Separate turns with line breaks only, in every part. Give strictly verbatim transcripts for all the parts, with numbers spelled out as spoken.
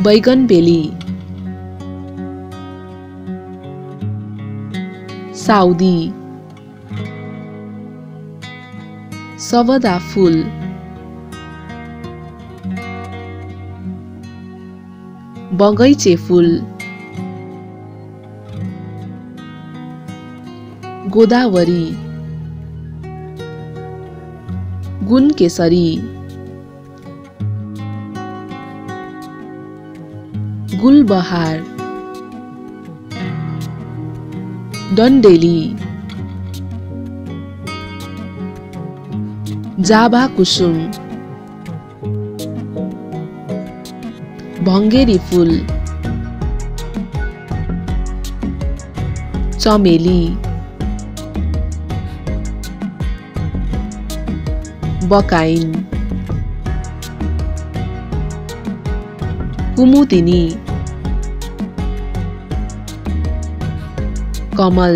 बैगन बेली, साउदी, सवदा फूल, बगैँचे फूल, गोदावरी, गुनकेसरी, गुलबहार, डन्डेली, जाभा कुसुम, भङ्गेरी फूल, चमेली, बकाइन, कुमुदिनी, कमल,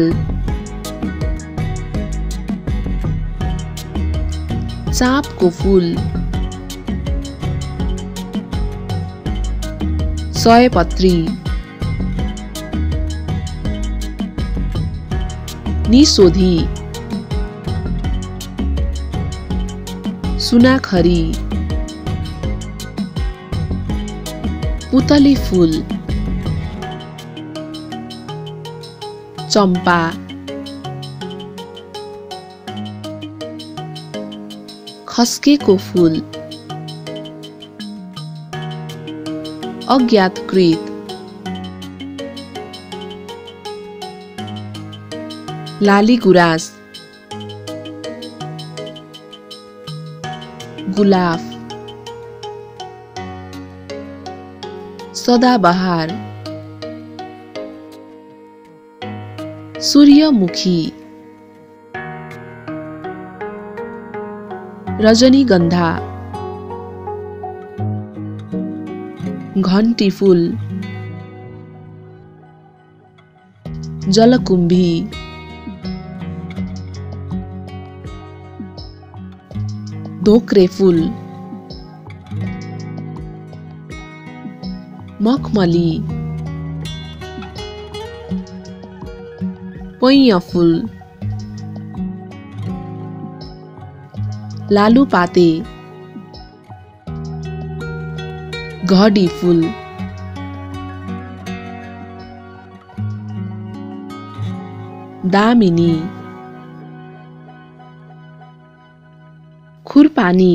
चाँपको फूल, सयपत्री, निशोधी, सुनाखरी, पुतली फूल, चम्पा, खस्केको फूल, अज्ञातकृत, लालीगुराँस, गुलाफ, सदाबहार, सूर्यमुखी, रजनीगन्धा, घण्टी फूल, जलकुम्भी, धोक्रे फूल, मखमली, पैया फूल, लालुपाते, घडी फूल, Damini, खुरपानी,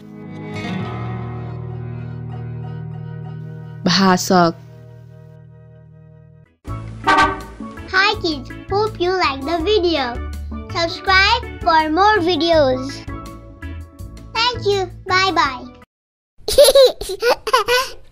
भासक.
Hi kids, hope you like the video. Subscribe for more videos. Thank you. Bye bye.